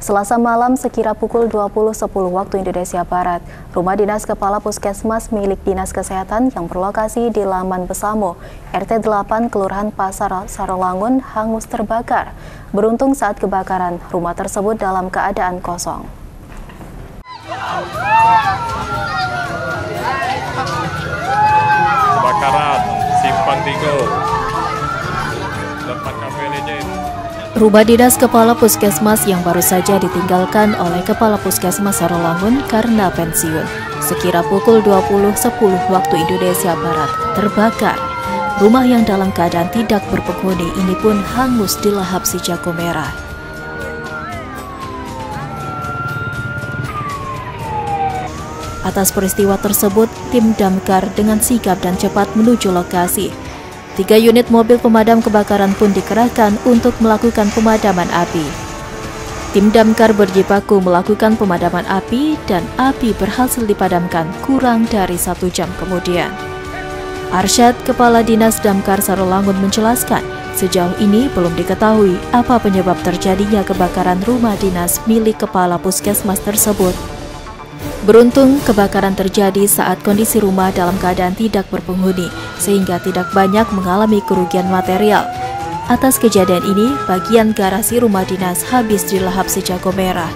Selasa malam sekira pukul 20.10 waktu Indonesia Barat, rumah dinas Kepala Puskesmas milik Dinas Kesehatan yang berlokasi di Laman Besamo, RT 8 Kelurahan Pasar Sarolangun hangus terbakar. Beruntung saat kebakaran, rumah tersebut dalam keadaan kosong. Kebakaran Simpang Tigo depan KPLJ. Rumah dinas Kepala Puskesmas yang baru saja ditinggalkan oleh Kepala Puskesmas Sarolangun karena pensiun, sekira pukul 20.10 waktu Indonesia Barat, terbakar. Rumah yang dalam keadaan tidak berpenghuni ini pun hangus dilahap si jago merah. Atas peristiwa tersebut, tim damkar dengan sigap dan cepat menuju lokasi. 3 unit mobil pemadam kebakaran pun dikerahkan untuk melakukan pemadaman api. Tim damkar berjibaku melakukan pemadaman api dan api berhasil dipadamkan kurang dari 1 jam kemudian. Arsyad, Kepala Dinas Damkar Sarolangun menjelaskan, sejauh ini belum diketahui apa penyebab terjadinya kebakaran rumah dinas milik Kepala Puskesmas tersebut. Beruntung, kebakaran terjadi saat kondisi rumah dalam keadaan tidak berpenghuni, sehingga tidak banyak mengalami kerugian material. Atas kejadian ini, bagian garasi rumah dinas habis dilahap si jago merah.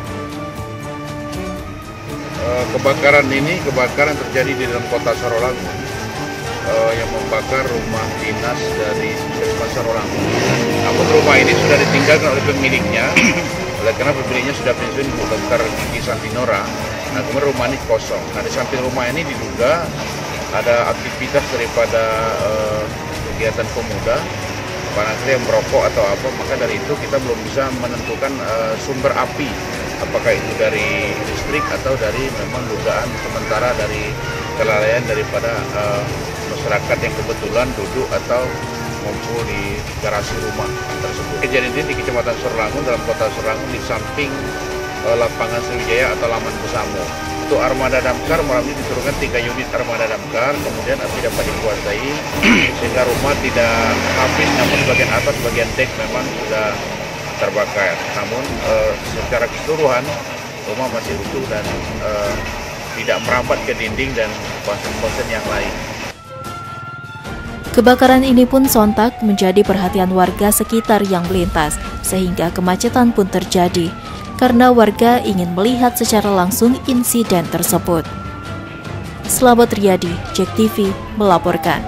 Kebakaran terjadi di dalam kota Sarolangun, yang membakar rumah dinas dari Puskesmas Sarolangun. Namun rumah ini sudah ditinggalkan oleh pemiliknya, karena pemiliknya sudah pensiun, Dr. Gigi Santinora. Nah, kemudian rumah ini kosong. Nah, di samping rumah ini diduga ada aktivitas daripada kegiatan pemuda, barangkali yang merokok atau apa. Maka dari itu kita belum bisa menentukan sumber api, apakah itu dari listrik atau dari memang dugaan sementara dari kelalaian daripada masyarakat yang kebetulan duduk atau ngumpul di garasi rumah tersebut. Kejadian ini di Kecamatan Sarolangun, dalam kota Sarolangun, di samping lapangan Sriwijaya atau Laman Besamo. Untuk armada damkar malam ini diturunkan 3 unit armada damkar, kemudian api dapat dikuasai sehingga rumah tidak habis, namun bagian atas, bagian dek memang sudah terbakar. Namun secara keseluruhan rumah masih utuh dan tidak merambat ke dinding dan konsen-konsen yang lain. Kebakaran ini pun sontak menjadi perhatian warga sekitar yang melintas, sehingga kemacetan pun terjadi, karena warga ingin melihat secara langsung insiden tersebut. Slamet Riyadi, JEK TV melaporkan.